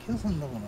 気がすんだもんな。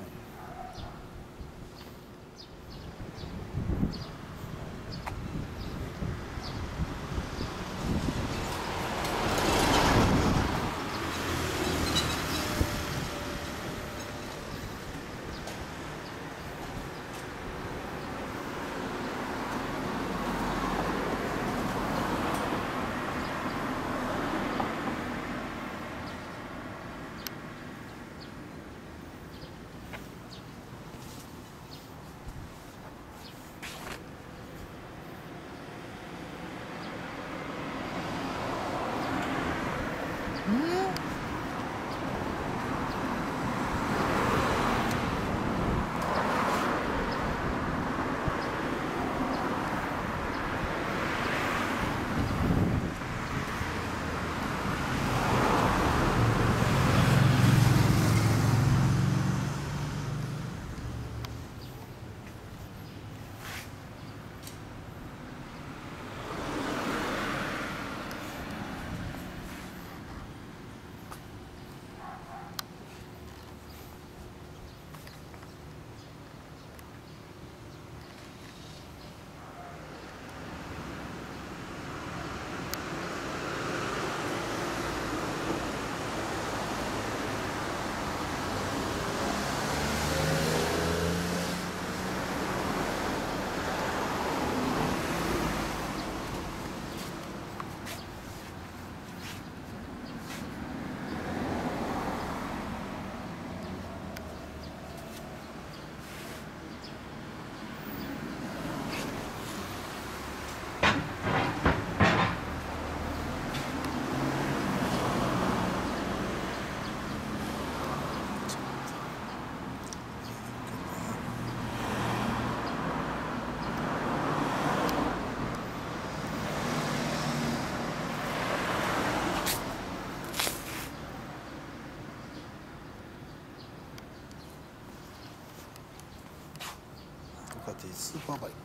スーパーバイク。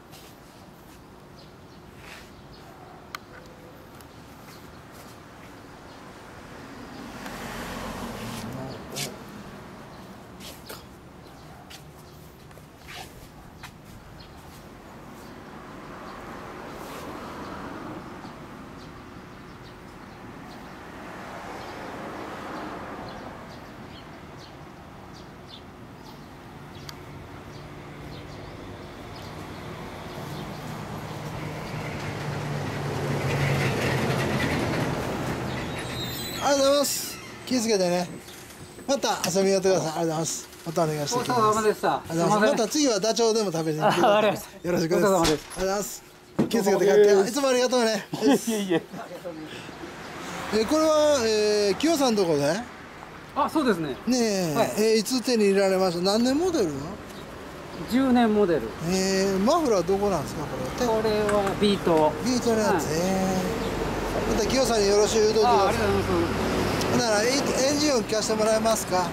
ありがとうございます。気をつけてね。また遊びにやってください。ありがとうございます。またお願いしてきます。 お疲れ様でした。 また次はダチョウでも食べに来てください。よろしくです。ありがとうございます。気をつけて帰って。いつもありがとうね。 いえいえ。 これは清さんのとこで？ あ、そうですね。 ねえ、いつ手に入れられました？何年モデルの ？10年モデル。 マフラーどこなんですかこれ？ これはビート。 ビートのやつ。また清さんによろしゅうどうぞ。 ありがとうございます。 ならエンジン音聞かせてもらえますか？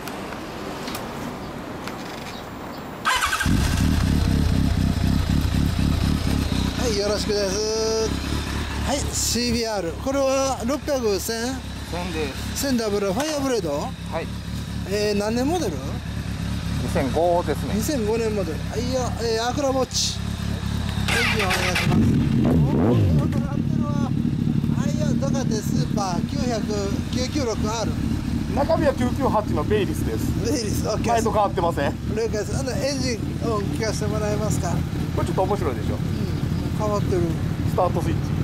はい、よろしくです。はい、CBR。これは600、1000？ 1000です。 1000ダブルファイアブレード？ はい。 何年モデル ？2005ですね。 2005年モデル。はいよ、アクラウォッチ。エンジンお願いします。音鳴ってるわ。はいよ、ドカテスーパー996R。 中身は998のベイリスです。 ベイリス、オッケー。 前と変わってません。 了解です。エンジン音聞かせてもらえますか？ これちょっと面白いでしょ。 変わってる。 スタートスイッチ。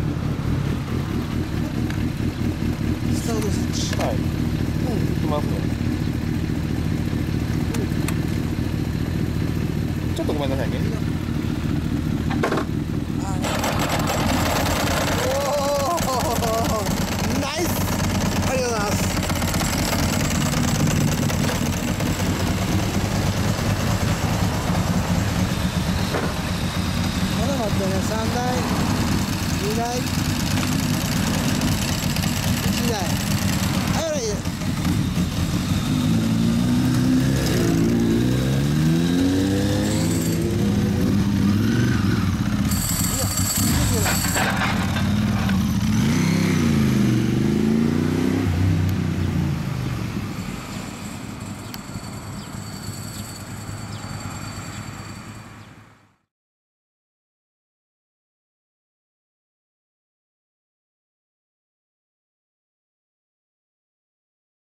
スタートスイッチ。 はい。いきますね。ちょっとごめんなさいね。 おお、ナイス。ありがとうございます。まだ待ってね、3台、2台。